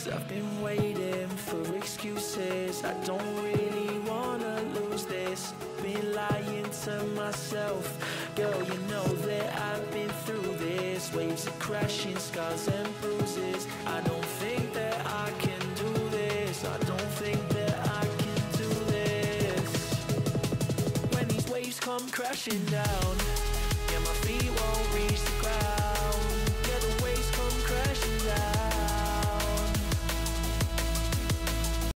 I've been waiting for excuses. I don't really wanna lose this. Been lying to myself. Girl, you know that I've been through this. Waves of crashing, scars and bruises. I don't think that I can do this. I don't think that I can do this. When these waves come crashing down,